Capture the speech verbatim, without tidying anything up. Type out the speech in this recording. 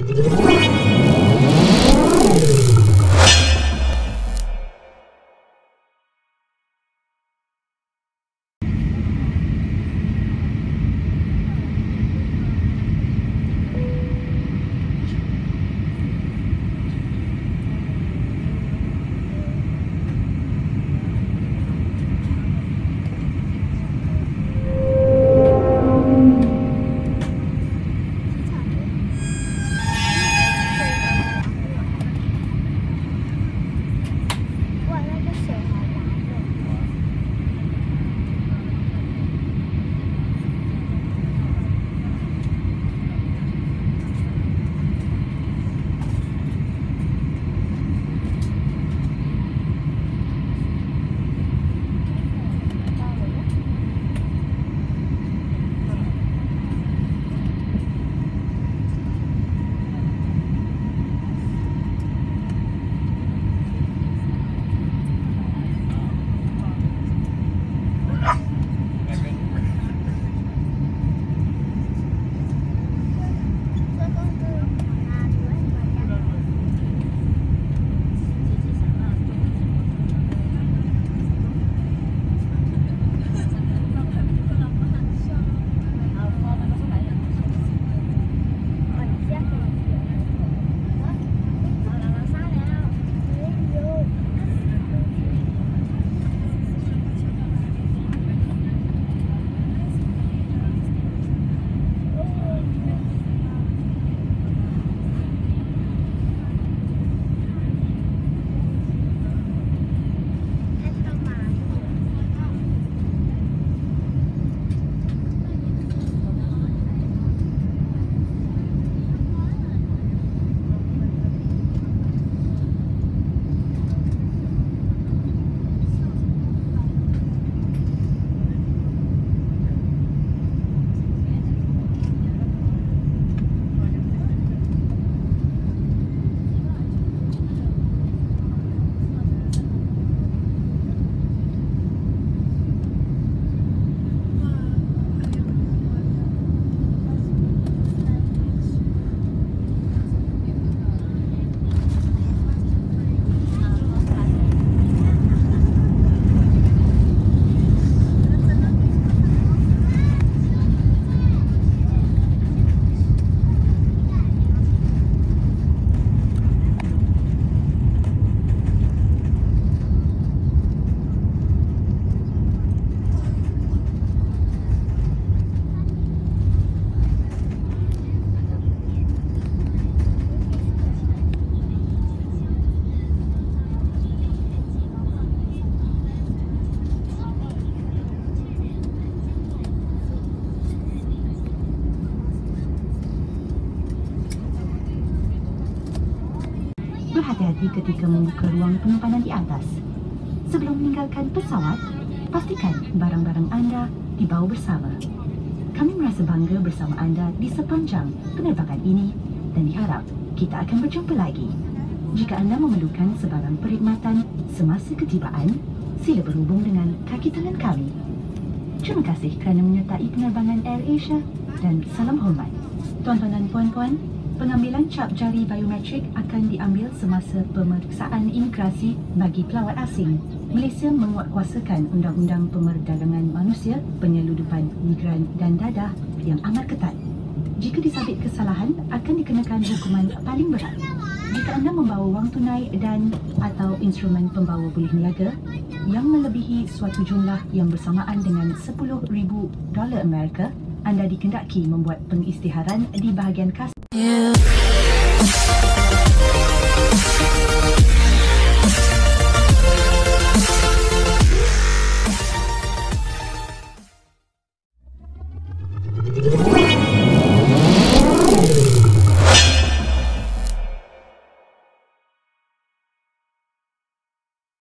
Berhati-hati ketika membuka ruang penyimpanan di atas. Sebelum meninggalkan pesawat, pastikan barang-barang anda dibawa bersama. Kami merasa bangga bersama anda di sepanjang penerbangan ini dan diharap kita akan berjumpa lagi. Jika anda memerlukan sebarang perkhidmatan semasa ketibaan, sila berhubung dengan kaki tangan kami. Terima kasih kerana menyertai penerbangan AirAsia dan salam hormat. Tuan-tuan dan puan-puan, pengambilan cap jari biometrik akan diambil semasa pemeriksaan imigrasi bagi pelawat asing. Malaysia menguatkuasakan Undang-Undang Pemerdagangan Manusia, Penyeludupan Migran dan Dadah yang amat ketat. Jika disabit kesalahan, akan dikenakan hukuman paling berat. Jika anda membawa wang tunai dan atau instrumen pembawa boleh meniaga yang melebihi suatu jumlah yang bersamaan dengan sepuluh ribu dolar Amerika, anda dikendaki membuat pengisytiharan di bahagian kas. Yeah. You